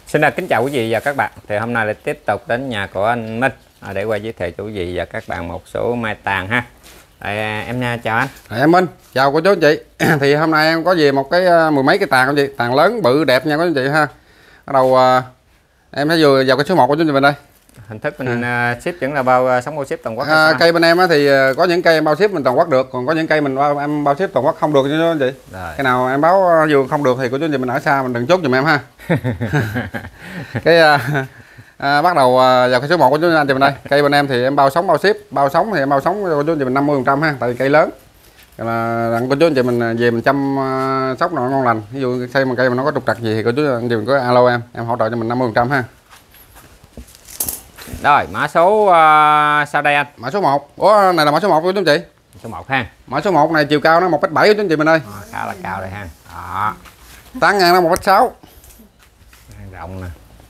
Xin kính chào quý vị và các bạn. Thì hôm nay lại tiếp tục đến nhà của anh Minh để quay giới thiệu cho quý vị và các bạn một số mai tàn ha. Em chào anh. Em Minh, chào cô chú anh chị. Thì hôm nay em có về một cái mười mấy cái tàn anh chị, tàn lớn bự đẹp nha cô chú anh chị ha. Bắt đầu em sẽ vừa vào cái số 1 của chú anh chị mình đây. Hình thức mình ship vẫn là bao sống bao ship toàn quốc. Cây bên em thì có những cây em bao ship mình toàn quốc được, còn có những cây em bao ship toàn quốc không được cho chú anh chị. Rồi. Cái nào em báo vừa không được thì cô chú anh chị mình ở xa mình đừng chốt giùm em ha. Bắt đầu vào cái số 1 của chú anh chị mình đây. Cây bên em thì em bao sống bao ship, bao sống thì em bao sống cho chú anh chị mình 50% ha, tại vì cây lớn. Là cô chú anh chị mình về mình chăm sóc nó ngon lành. Ví dụ xây một cây mà nó có trục trặc gì thì cô chú anh chị mình có alo em hỗ trợ cho mình 50% ha. Rồi, mã số sau đây anh. Mã số 1. Ủa, này là mã số 1 của chú anh chị. Số 1 ha. Mã số 1 này chiều cao nó 1,7 của chú anh chị mình ơi. Khá là cao đây ha. Đó. Tán ngang nó 1,6. Rộng nè.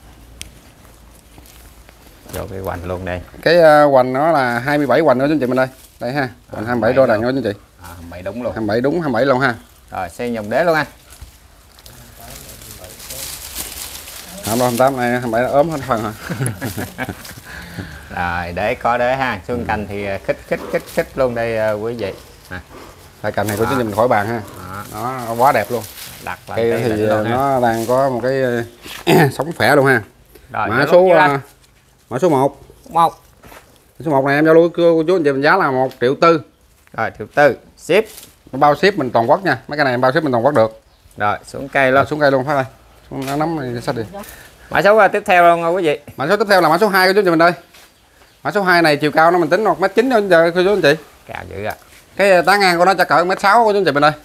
Vô cái hoành luôn đây. Cái hoành nó là 27 hoành nữa chú anh chị mình đây. Đây ha. Hoành 27 đô đằng nữa chú anh chị. 27 đúng luôn. 27 đúng 27 luôn ha. Rồi, xây dòng đế luôn anh. 28 này 27 ốm hết phần hả? Rồi, để có đế ha. Xương cành thì khích luôn đây quý vị. Tại cành này của chú mình khỏi bàn ha. Nó quá đẹp luôn. Đặt lại cây thì nó đang có một cái sống khỏe luôn ha. Rồi, mã số 1. Số 1 này em giao lưu cô chú anh chị mình giá là 1,4 triệu. Rồi, 1,4 triệu. Ship. Bao ship mình toàn quốc nha. Mấy cái này em bao ship mình toàn quốc được. Rồi, xuống cây luôn. Xuống cây luôn phát đây. Nó nắm này sách đi. Mã số tiếp theo luôn quý vị. Mã số tiếp theo là mã số 2 của chú anh chị mình đây. Mã số 2 này chiều cao nó mình tính 1,9 m thôi cô chú anh chị. Cao dữ ạ. Cái tán ngang của nó chắc cỡ 1,6 m của chú anh chị mình đây.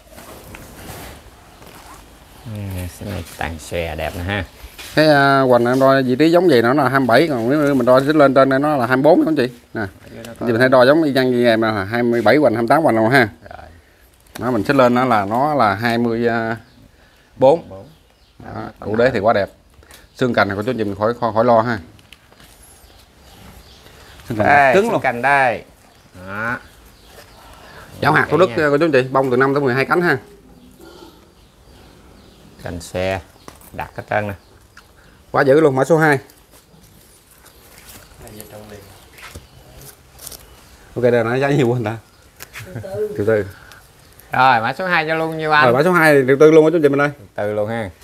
Cái này tàn xòe đẹp nè ha. Cái hoành em đo vị trí giống vậy nó là 27, còn nếu mình đo lên trên đây nó là 24 anh chị. Nè. Chị mình thấy đo giống y chang như em là 27 hoành 28 hoành luôn ha. Rồi. Nó mình xích lên nó là 24. Đó, cụ đế thì quá đẹp. Xương cành này của chú anh chị mình khỏi lo ha. Xương cành cứng luôn. Cành đây. Đó. Giáo hạt Thủ Đức của chú anh chị, bông từ 5 tới 12 cánh ha. Cành xe đặt hết trơn nè. Quá dữ luôn. Mã số 2. Ok, đây nó giá nhiều quá người ta. 1,4 triệu. Rồi, mã số 2 cho luôn nhiêu anh? Rồi, mã số 2 1,4 triệu luôn á chú anh chị mình ơi. 1,4 triệu luôn ha.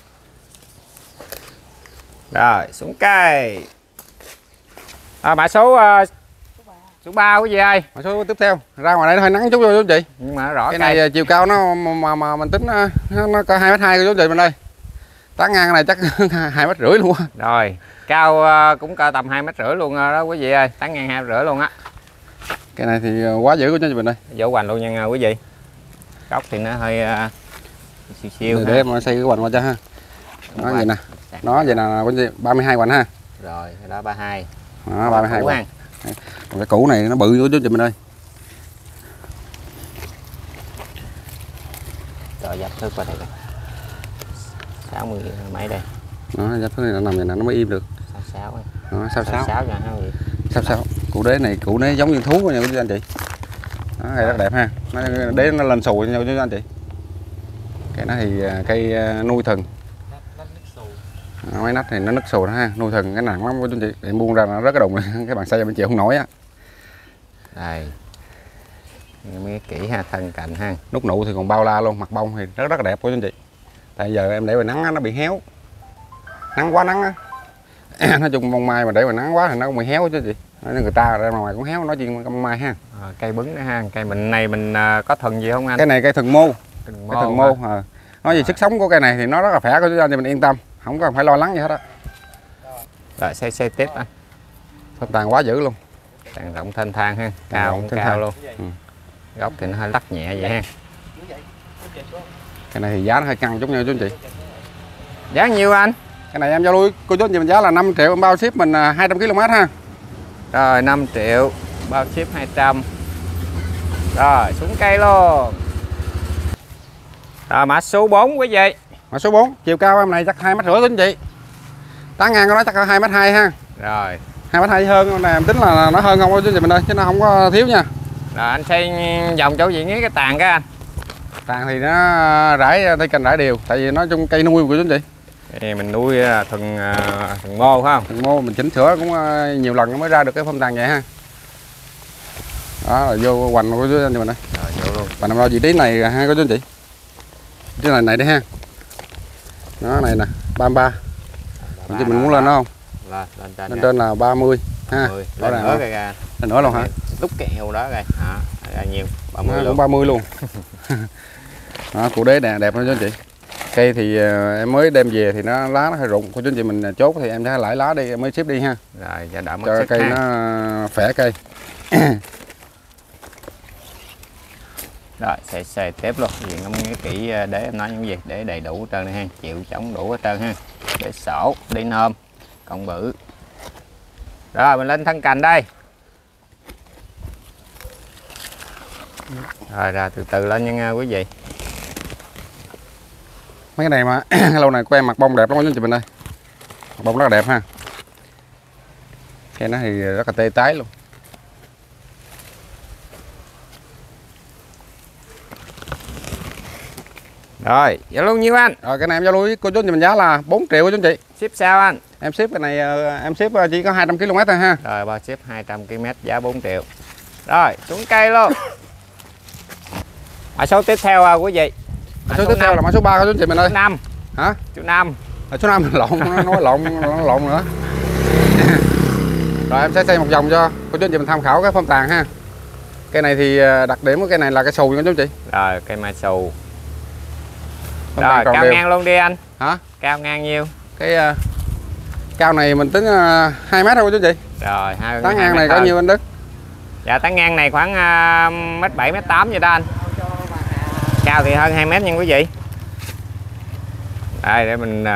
Rồi, xuống cây. Mã số 3 quý vị ơi. Mã số tiếp theo, ra ngoài đây nó hơi nắng chút vô chú anh chị. Nhưng mà rõ cái này chiều cao nó mà mình tính nó có 2,2 m của chú anh chị mình đây. Tán ngang này chắc 2,5 m luôn á. Rồi, cao cũng cao tầm 2,5 m luôn đó quý vị ơi, tán ngang 2,5 m luôn á. Cái này thì quá dữ của chú anh chị mình đây. Vỗ hoành luôn nha quý vị. Góc thì nó hơi siêu để em xây cái hoành qua cho ha. Nó vậy nè. Nó vậy là 32 hoành ha. Rồi, đó 32. Đó, 32 hoành. Còn cái củ này nó bự của chú chị mình ơi. Rồi giáp thước qua đây rồi. 60 mấy đây. Nó giáp thước này nó nằm vậy nè, nó mới im được. 66. Đó, 66 nha quý vị. 66. Củ đế này giống như thú nha quý anh chị. Đó, cây rất đẹp ha. Đế nó lên xù nhau chứ anh chị. Cái nó thì cây nuôi thần. Mấy nách thì nó nứt xù đó ha, nuôi thần cái nặng lắm của anh chị. Để buông ra nó rất cái đụng cái bàn xây bên chịu không nổi á. Đây. Mấy kỹ ha, thân cạnh ha. Nút nụ thì còn bao la luôn, mặt bông thì rất là đẹp của anh chị. Tại giờ em để ngoài nắng nó bị héo. Nắng quá nắng á. Nói chung bông mai mà để ngoài nắng quá thì nó cũng bị héo chứ chị. Nên người ta ra ngoài cũng héo, nói chuyện bông mai ha. Cây bứng nữa ha, cây mình này mình có thần gì không anh? Cái này cây thần mô. Cái thần mô. Nói về sức sống của cây này thì nó rất là khỏe của anh chị mình yên tâm, không có phải lo lắng gì hết á. Rồi xây tiếp anh. Tàn quá dữ luôn. Tàn rộng thênh thang ha, cao cũng cao luôn. Góc thì nó hơi lắc nhẹ vậy ha. Cái này thì giá nó hơi căng chút nha chú anh chị. Giá nhiêu anh? Cái này em giao lưu cô chú anh chị mình giá là 5 triệu, bao ship mình 200 km ha. Rồi 5 triệu bao ship 200. Rồi xuống cây luôn. Rồi mã số 4 quý vị. Mã số 4, chiều cao em này chắc 2,5 m chú anh chị. Tán ngang của nó chắc 2,2 m ha. Rồi 2,2 m hơn, này em tính là nó hơn không chú anh chị mình ơi, chứ nó không có thiếu nha. Rồi anh xây vòng chỗ gì nghĩa cái tàn cái anh. Tàn thì nó rải tay cành rải đều, tại vì nó trong cây nuôi của chú anh chị. Đây mình nuôi thằng mô phải không? Thằng mô mình chỉnh sửa cũng nhiều lần mới ra được cái phong tàng vậy ha. Đó là vô hoành của chú anh chị mình đây. Rồi vô luôn. Và nằm đâu vị trí này ha có chú anh chị. Cái này đi ha. Đó này nè, 33. Mình muốn lên đó không? Lên trên là 30 ha. Đó là nữa kìa. Lên nữa luôn hả? Lúc kẹo đó kìa. Ra nhiều 30 luôn. Cũng 30 luôn. Đó, củ đế nè, đẹp hơn chú anh chị. Cây thì em mới đem về thì nó lá nó hơi rụng, cô chú anh chị mình chốt thì em sẽ lãi lá đi em mới ship đi ha. Rồi cho đỡ mất cho cây nó khỏe cây. Rồi xề tiếp luôn, vì ngắm nghĩa kỹ để em nói những gì để đầy đủ hết trơn ha, chịu chống đủ hết trơn ha, để sổ đi nôm cộng bự. Rồi mình lên thân cành đây. Rồi ra từ từ lên nha quý vị. Mấy cái này mà lâu này của em mặt bông đẹp lắm anh chị mình đây, mặt bông rất là đẹp ha. Cây nó thì rất là tê tái luôn. Rồi giao lưu nhiêu anh? Rồi cái này em giao lưu với cô chú anh chị mình giá là 4 triệu của chú anh chị. Ship sao anh? Em ship cái này em ship chỉ có 200 km thôi ha. Rồi bao ship 200 km giá 4 triệu. Rồi xuống cây luôn. Mã số tiếp theo quý vị. Mã số tiếp theo là mã số 3 của chú anh chị mình ơi. 5. Hả? Chú 5. Số 5 lộn, nói lộn nữa. Rồi em sẽ xây một vòng cho cô chú anh chị mình tham khảo cái phong tàn ha. Cây này thì đặc điểm của cây này là cây xù nha chú anh chị. Rồi cây mai xù. Rồi cao ngang luôn đi anh. Hả? Cao ngang nhiêu? Cái cao này mình tính 2 mét thôi chú anh chị. Rồi tán ngang này có nhiêu anh Đức? Dạ tán ngang này khoảng mét 7 mét 8 vậy đó anh. Cao thì hơn 2 mét nha quý vị. Đây để mình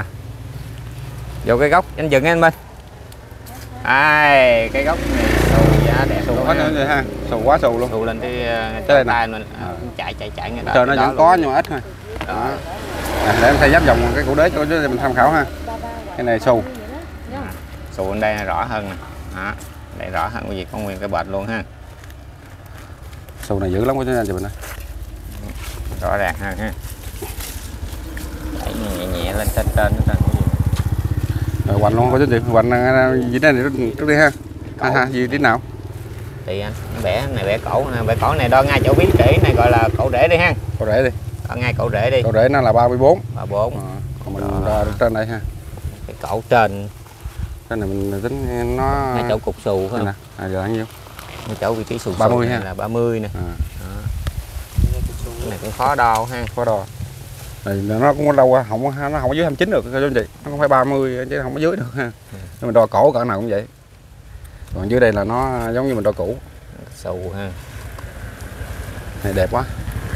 vô cái gốc anh dừng anh bên. Đây cái gốc này xù giá đẹp Xù hết vậy ha. Xù quá xù luôn. Xù lên cái tay mình chạy người trời nó vẫn có nhưng mà ít thôi. Đó. Để em xây giáp vòng cái củ đế cho mình tham khảo ha. Cái này xù. Xù bên đây rõ hơn nè. Đó. Đây rõ hơn cái gì có nguyên cái bệt luôn ha. Xù này dữ lắm của chú anh chị mình ơi. Rõ ràng hơn ha. Đẩy nhẹ nhẹ lên trên rồi hoành luôn có chú chị, hoành gì đây trước đi ha. Ha gì tí nào? Thì anh bẻ này bẻ cổ này đo ngay chỗ bí kỹ này gọi là cổ rễ đi ha. Cổ rễ đi. Đo ngay cổ rễ đi. Cổ rễ nó là 34. 34. Còn mình ra trên đây ha. Cái cổ trên. Cái này mình tính nó ngay chỗ cục xù phải không? Nè, giờ bao nhiêu? Ngay chỗ vị trí xù 30 ha. Là 30 nè. Cái này cũng khó đo ha. Khó đo. Này nó cũng có đâu nó không có dưới 29 được cho anh chị. Nó không phải 30 chứ không có dưới được ha. Nhưng mình đo cổ cỡ nào cũng vậy. Còn dưới đây là nó giống như mình đo cũ. Xù ha. Này đẹp quá.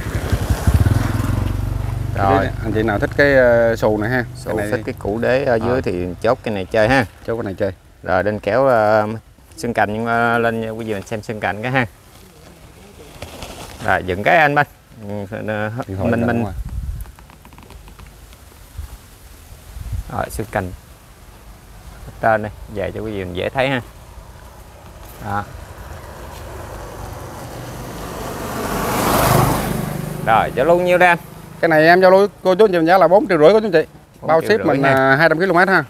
Rồi anh chị nào thích cái xù này ha. Xù này thích cái củ đế ở dưới thì chốt cái này chơi ha. Chốt cái này chơi. Rồi đinh kéo xương cành nhưng lên quý vị mình xem xương cành cái ha. Rồi dựng cái anh bên. Mình rồi xương cành trên đây về cho quý vị mình dễ thấy ha. Đó. Rồi giao lưu nhiêu đây anh? Cái này em giao lưu cô chú anh chị giá là 4,5 triệu của chú chị. Bao ship mình 200 km ha.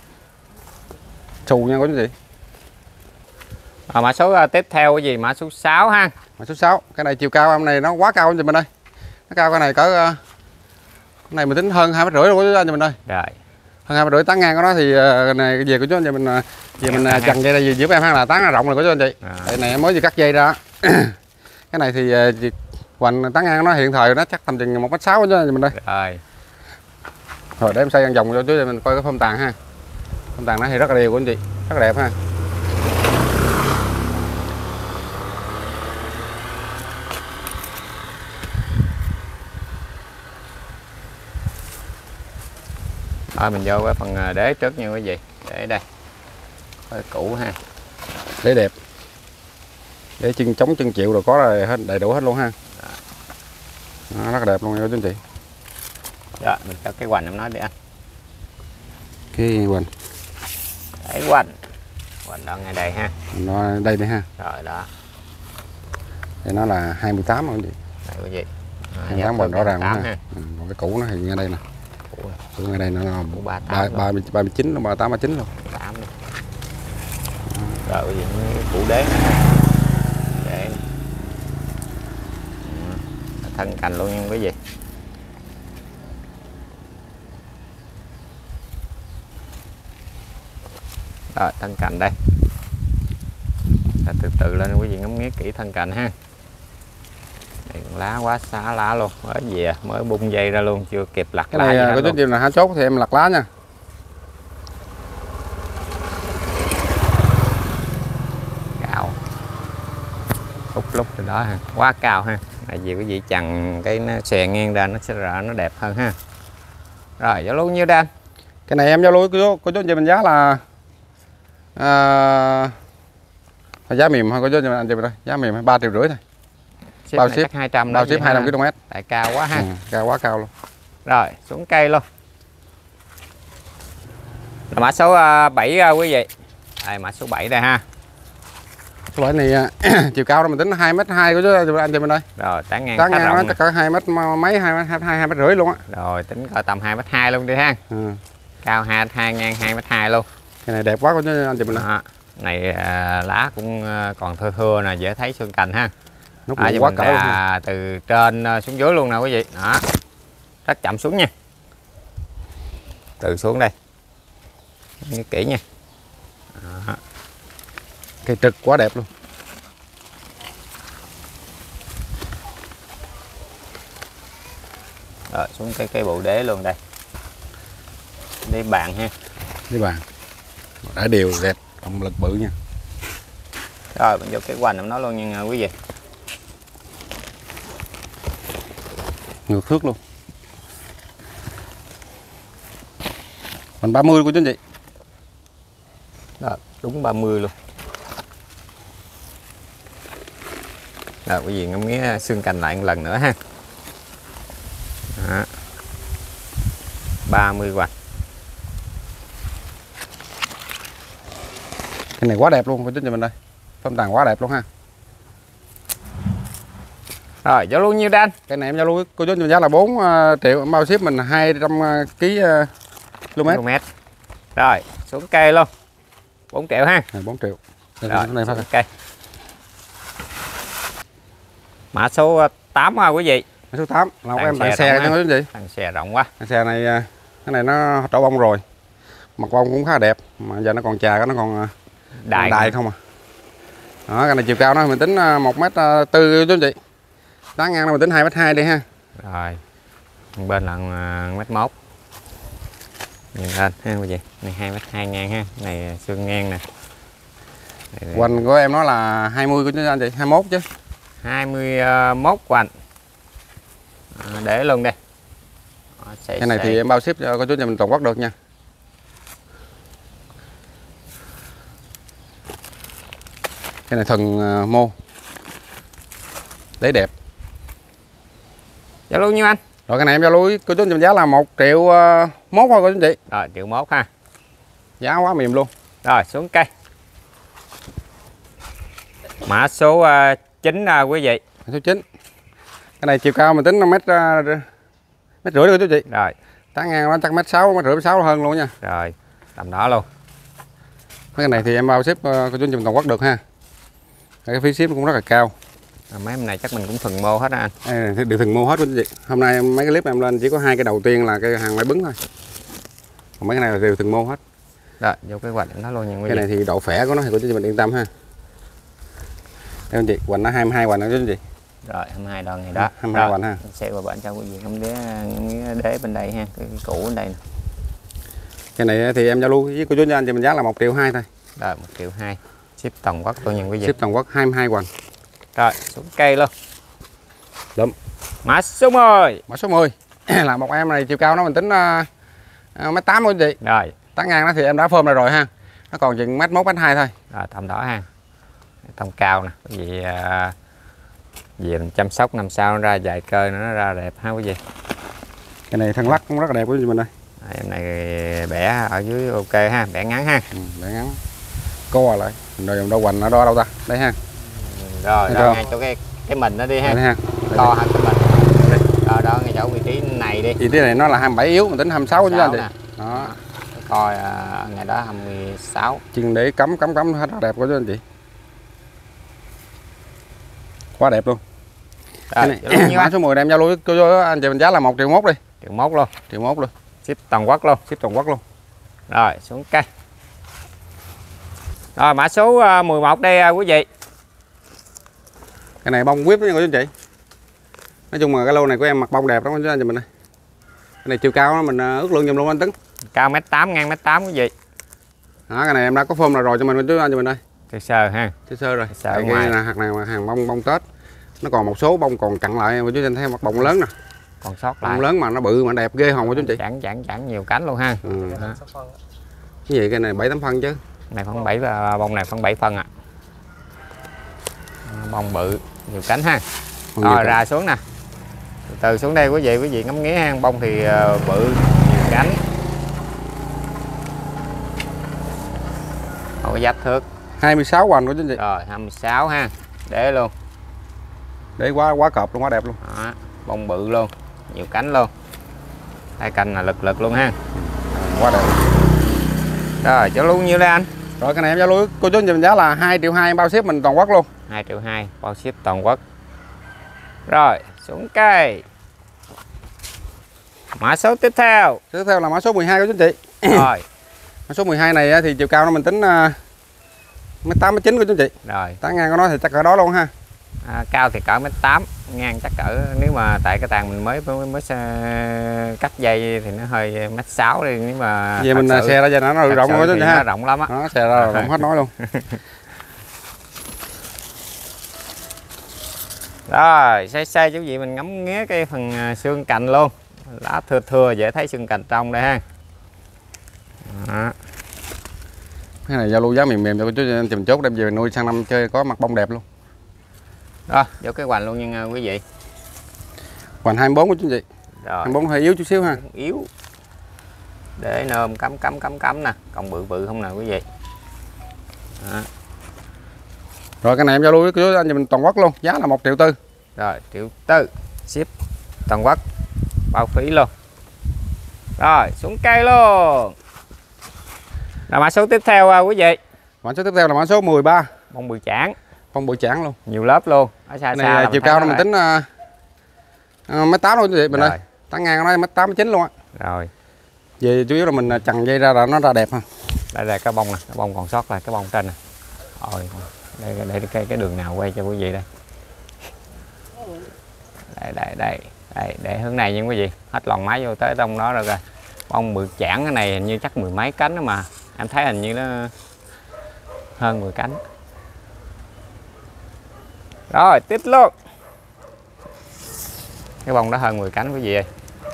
Xù nha cô chú chị. Mã số tiếp theo cái gì? Mã số 6 ha. Mã số 6. Cái này chiều cao em này nó quá cao anh chị mình ơi. Nó cao cái này cỡ cái này mình tính hơn 2,5 mét luôn của anh chị mình ơi. Rồi. Hơn 2,5 mét tán ngang của nó thì cái này cái về của chú anh chị mình về mình chằng dây đây giúp em ha là tán là rộng rồi của chú anh chị. Cái này em mới vừa cắt dây ra. Cái này thì hoành tán ngang nó hiện thời nó chắc tầm chừng 1,6 mét của chú anh chị mình đây. Rồi. Rồi để em xây vòng cho chú anh chị mình coi cái phong tàn ha. Phong tàn nó thì rất là đều của anh chị, rất là đẹp ha. Rồi mình vô cái phần đế trước nha quý vị. Để đây. Cái cũ ha. Đế đẹp. Để chân chống chân chịu rồi có rồi hết đầy đủ hết luôn ha. Đó, rất là đẹp luôn nha chú anh chị. Rồi mình cho cái hoành em nói đi anh. Cái hoành. Để hoành. Hoành đó ngay đây ha. Nó đây đi ha. Rồi đó. Thì nó là 28 rồi anh chị. Đây quý vị. 28 hoành rõ ràng ha. Còn cái cũ nó thì ngay đây nè. Cũ Củ này nó là củ 38 luôn. 39 luôn, 38 39 luôn. 8 luôn. Rồi gì củ đế này. Để thân cành luôn nha quý vị. Rồi thân cành đây. Từ từ lên quý vị ngắm nghía kỹ thân cành ha. Đây, lá quá xá lá luôn, mới về mới bung dây ra luôn, chưa kịp lặt Cái lá này có chút điều là há chốt thì em lặt lá nha. Cao lúc từ đó ha, quá cao ha. Tại vì quý vị chằng cái nó xòe ngang ra nó sẽ ra nó đẹp hơn ha. Rồi giá luôn nhiêu Dan? Cái này em giao lưu có chút gì mình giá là giá mềm thôi, có chút gì mình ăn đây, giá mềm 3,5 triệu thôi. Ship bao ship 200 bao ship 200 km. Tại cao quá ha. Cao quá cao luôn. Rồi xuống cây luôn. Là mã số 7 quý vị. Đây mã số 7 đây ha. Loại này chiều cao đó mình tính 2m2 của chú anh chị mình đây. Rồi tán ngang nó chắc cỡ 2 mét mấy, 2 mét rưỡi luôn á. Rồi tính cỡ tầm 2m2 luôn đi ha. Cao 2m2 ngang 2m2 luôn. Cái này đẹp quá của chú anh chị mình đây. Này lá cũng còn thưa thưa nè, dễ thấy xương cành ha. Nút quá cỡ luôn. Từ trên xuống dưới luôn nè quý vị. Đó. Rất chậm xuống nha. Từ xuống đây. Nghe kỹ nha. Đó. Cây trực quá đẹp luôn. Rồi xuống cây bộ đế luôn đây. Đi bàn ha. Đi bàn. Đã đều đẹp, động lực bự nha. Rồi mình vô cái hoành của nó luôn nha quý vị. Ngược thước luôn. Còn 30 của chú anh chị. Đó, đúng 30 luôn. Rồi quý vị ngắm nghía xương cành lại một lần nữa ha. Đó. 30 hoành. Cái này quá đẹp luôn của chú anh chị mình đây. Phong tàn quá đẹp luôn ha. Rồi giao luôn nhiêu Dan? Cái này em giao lưu cô chú anh chị giá là 4 triệu, bao ship mình 200 km. Rồi xuống cây luôn. 4 triệu ha. 4 triệu. Đây, rồi này phát cây. Mã số 8 quý vị. Mã số 8 là em tặng xe cho nó gì? Tặng xe rộng quá. Xe này cái này nó trổ bông rồi. Mặt bông cũng khá đẹp mà giờ nó còn chà, nó còn đại không à. Đó, cái này chiều cao nó mình tính 1m4 chú anh chị. Tán ngang mình tính 2m2 đi ha. Rồi. Bên là 1m1. Nhìn lên ha quý vị. Này 2m2 ngang ha. Này xương ngang nè. Hoành của em nó là 20 của chú anh chị, 21 chứ. 21 hoành. Để luôn đây. Cái này thì em bao ship cho cô chú nhà mình toàn quốc được nha. Cái này thần mô. Đấy đẹp. Giao lưu nhiêu anh? Rồi cái này em giao lưu cô chú nhà mình giá là 1 triệu mốt thôi cô chú chị. Rồi 1 triệu ha. Giá quá mềm luôn. Rồi xuống cây. Mã số 9 quý vị. Mã số 9. Cái này chiều cao mình tính 5m mét rưỡi thôi chú chị. Rồi. Tán ngang nó chắc 1m6, 1m rưỡi, 6 hơn luôn nha. Rồi, tầm đó luôn. Cái này thì em bao ship cô chú nhà mình toàn quốc được ha. Cái phí ship cũng rất là cao. Mấy em này chắc mình cũng thuần mô hết á anh. Đều thuần mô hết quý chị. Hôm nay mấy cái clip em lên chỉ có 2 cái đầu tiên là cái hàng máy bứng thôi. Còn mấy cái này là đều thuần mô hết. Rồi, vô cái hoành nó luôn nha quý vị. Cái này thì độ khỏe của nó thì cô chú mình yên tâm ha. Đây anh chị, hoành nó 22 hoành đó chú anh chị. Rồi 22 đòn này đó. 22 hoành ha. Xe qua bên cho quý vị không đế bên đây ha, cái cũ bên đây nè. Cái này thì em giao lưu với cô chú anh chị mình giá là 1,2 triệu thôi. Rồi 1,2 triệu. Ship toàn quốc luôn nha quý vị. Ship toàn quốc 22 hoành. Rồi, xuống cây luôn. Lụm. Mã số 10. Mã số 10 là một em này chiều cao nó mình tính 1m8 của chị. Rồi. Tán ngang nó thì em đã phơm rồi ha. Nó còn chừng 1m1, 1m2 thôi. Rồi tầm đó ha. Tầm cao nè, quý vị về mình chăm sóc năm sau nó ra dài cơ nó ra đẹp ha quý vị. Cái này thân lắc cũng rất là đẹp của mình đây. Em này bẻ ở dưới ok ha, bẻ ngắn ha. Bẻ ngắn. Co lại. Rồi đâu hoành nó đo đâu ta? Đây ha. Rồi, đó ngay chỗ cái mình nó đi ha. Đây ha. To hơn cái mình. Đó ngay dấu vị trí này đi. Vị trí này nó là 27 yếu, mình tính 26 chứ anh chị. Nè. Đó. Coi ngày đó 26. Chân để cắm hết rất đẹp của chú anh chị. Quá đẹp luôn. Rồi, mã số 10 đem giao lưu cho anh chị mình giá là 1,1 triệu đi. 1,1 luôn. 1,1 luôn. Ship toàn quốc luôn. Ship toàn quốc luôn. Rồi xuống cây. Rồi mã số 11 đây quý vị. Cái này bông whip đó nha quý anh chị. Nói chung là cái lô này của em mặc bông đẹp lắm chứ anh chị mình đây. Cái này chiều cao đó mình ước lượng giùm luôn anh Tấn. Cao 1m8, ngang 1m8 quý vị. Đó, cái này em đã có phơm rồi cho mình chứ anh chị mình đây. Sơ ha. Sơ rồi. Cái này là hạt này hàng bông Tết. Nó còn một số bông còn cặn lại mà chú anh thấy mặt bông lớn nè. Còn sót lại. Bông lớn mà nó bự mà đẹp ghê hồn của chú anh chị. Chẳng nhiều cánh luôn ha. Cái gì cái này 7-8 phân chứ. Này phân 7 và bông này phân 7 phân ạ. Bông bự, nhiều cánh ha. Rồi ra xuống nè. Từ xuống đây quý vị ngắm nghía ha, bông thì bự, nhiều cánh. Không có giáp thước. 26 hoành của chú anh chị. Rồi 26 ha. Để luôn. Để quá cọp luôn, quá đẹp luôn. Đó, bông bự luôn, nhiều cánh luôn. Đây cành là lực luôn ha. Quá đẹp. Rồi cháu luôn nhiêu đây anh? Rồi cái này em giao lưu cô chú anh chị giá là 2,2 triệu bao ship mình toàn quốc luôn. 2,2 triệu bao ship toàn quốc. Rồi xuống cây. Mã số tiếp theo. Tiếp theo là mã số 12 của chú anh chị. Rồi. Mã số 12 này thì chiều cao nó mình tính 1m8 1m9 của chú anh chị. Rồi. Tán ngang của nó thì chắc cỡ đó luôn ha. Cao thì cỡ 1m8, ngang chắc cỡ, nếu mà tại cái tàn mình mới cắt dây thì nó hơi 1m6 đi, nếu mà về mình xe ra cho nó rộng quá chứ ha. Nó rộng lắm á. Nó xe ra rộng hết nói luôn. Rồi, xe chú vị mình ngắm nghía cái phần xương cành luôn. Lá thưa dễ thấy xương cành trong đây ha. Đó. Cái này giao lưu giá mềm cho chú anh chị mình chốt đem về nuôi sang năm chơi có mặt bông đẹp luôn. Rồi, vô cái hoành luôn nha quý vị. Hoành 24 của chú anh chị. Rồi. 24 hơi yếu chút xíu ha. Yếu. Để nôm cắm nè, còn bự không nè quý vị. Đó. Rồi cái này em giao lưu với chú anh chị mình toàn quốc luôn, giá là 1,4 triệu. Rồi, 1,4 triệu. Ship toàn quốc. Bao phí luôn. Rồi, xuống cây luôn. Là mã số tiếp theo quý vị. Mã số tiếp theo là mã số 13. Bông bự chảng. Bông bự chảng luôn. Nhiều lớp luôn. Ở xa này xa chiều cao nó mình tính 1m8 luôn chú chị mình rồi. đây. Tán ngang nó 1m8 1m9 luôn á. Rồi. Về chủ yếu là mình chằng dây ra là nó ra đẹp ha. Đây là cái bông nè, cái bông còn sót lại cái bông trên nè. Rồi, đây cái đường nào quay cho quý vị đây. Đây, để hướng này nha quý vị. Hết lòn máy vô tới trong đó rồi kìa. Bông bự chảng cái này hình như chắc 10 mấy cánh đó mà. Em thấy hình như nó hơn 10 cánh. Rồi, tiếp luôn. Cái bông đó hơn 10 cánh quý vị ơi.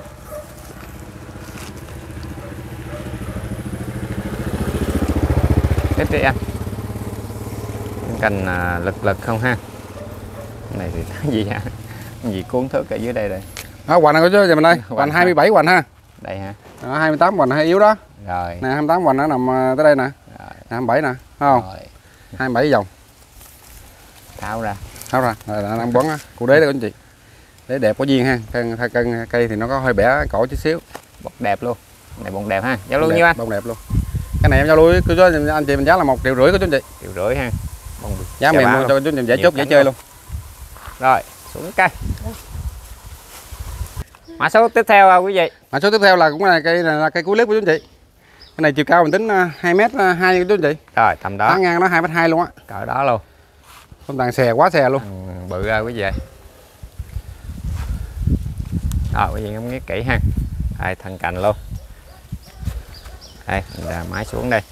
Tiếp đi anh. Cành lực không ha. Cái này thì cái gì hả? Cái gì cuốn thước ở dưới đây đây. Đó, hoành này của chú mình đây, hoành 27 hoành ha. Đây ha. Đó, 28 hoành hơi yếu đó. Rồi. Nè 28 hoành nó nằm tới đây nè. Rồi. 27 nè, thấy không? Rồi. 27 vòng. Tháo ra. Tháo ra, rồi là đang bón á. Cụ đế đây anh chị. Đế đẹp có duyên ha. Thân cây thì nó có hơi bẻ cổ chút xíu. Bông đẹp luôn. Này bông đẹp ha. Giao lưu nhiêu anh? Bông đẹp luôn. Cái này em giao lưu với anh chị mình giá là 1,5 triệu của chú anh chị. 1,5 triệu ha. Bông giá mềm luôn cho chú anh chị dễ chốt dễ chơi luôn. Rồi, xuống cây. Mã số tiếp theo quý vị. Mã số tiếp theo là cũng là cây cuối clip của chú anh chị. Cái này chiều cao mình tính 2m2 của chú anh chị. Rồi, tầm đó. Tán ngang nó 2m2 luôn á. Cỡ đó luôn. Không tàn xè quá xè luôn. Bự ra quý vị. Rồi quý vị ngắm nghía kỹ ha. Đây thân cành luôn. Đây, mình ra máy xuống đây.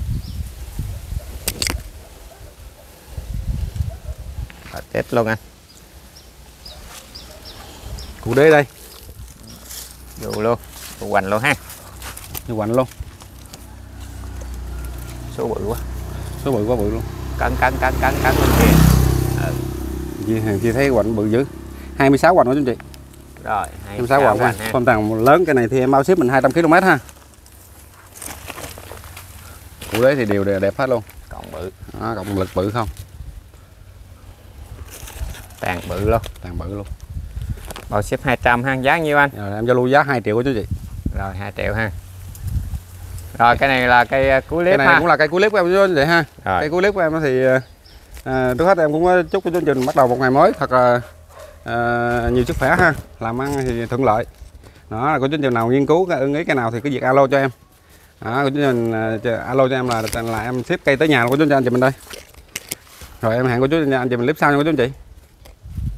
Rồi, tiếp luôn anh. Cụ đế đây. Vô luôn. Cụ hoành luôn ha. Như hoành luôn. Số bự quá. Số bự quá bự luôn. Cắn bên kia. Chị thấy hoành bự dữ. 26 hoành đó chú chị. Rồi, 26 hoành ha. Con tàng lớn cái này thì em bao ship mình 200 km ha. Cụ đế thì đều đẹp hết luôn. Còn bự. Đó, cộng lực bự không. Tàn bự luôn. Tàn bự luôn. Rồi ship 200 ha, giá nhiêu anh? Rồi em giao lưu giá 2 triệu của chú chị. Rồi 2 triệu ha. Rồi cái này là cây cuối Cái clip này ha. cũng là cây cuối clip của em chú chị ha. Rồi. Cây cuối clip của em thì trước hết em cũng chúc cho chương trình bắt đầu một ngày mới thật là nhiều sức khỏe ha, làm ăn thì thuận lợi. Đó là có chương trình nào nghiên cứu ưng ý cái nào thì cứ việc alo cho em. Đó, có chương trình alo cho em là em ship cây tới nhà của chú anh chị mình đây. Rồi em hẹn của chú anh chị mình clip sau nha của chú anh chị.